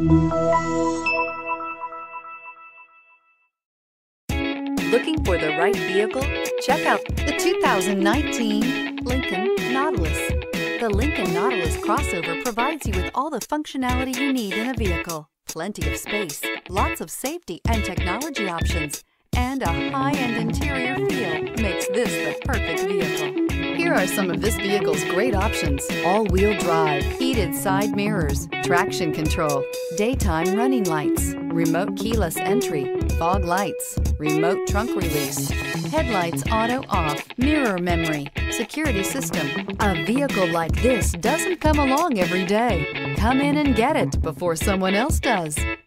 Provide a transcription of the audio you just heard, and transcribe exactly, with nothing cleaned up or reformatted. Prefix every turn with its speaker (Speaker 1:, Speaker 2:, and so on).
Speaker 1: Looking for the right vehicle? Check out the two thousand nineteen Lincoln Nautilus. The Lincoln Nautilus crossover provides you with all the functionality you need in a vehicle. Plenty of space, lots of safety and technology options, and a high-end interior feel makes this the perfect vehicle. Here are some of this vehicle's great options: all-wheel drive, heated side mirrors, traction control, daytime running lights, remote keyless entry, fog lights, remote trunk release, headlights auto off, mirror memory, security system. A vehicle like this doesn't come along every day. Come in and get it before someone else does.